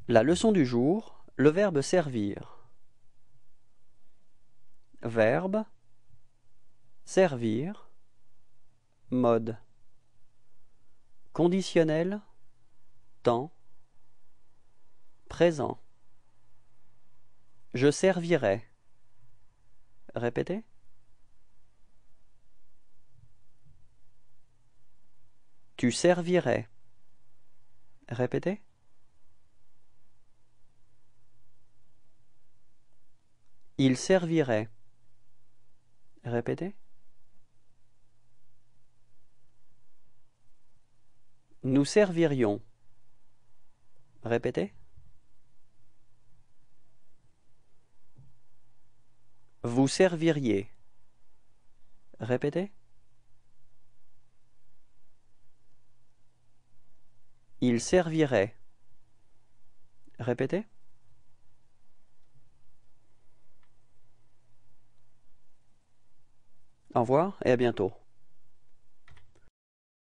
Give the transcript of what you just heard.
La leçon du jour, le verbe servir. Verbe, servir, mode. Conditionnel, temps, présent. Je servirai. Répétez. Tu servirais. Répétez. Il servirait. Répétez. Nous servirions. Répétez. Vous serviriez. Répétez. Il servirait. Répétez. Au revoir et à bientôt.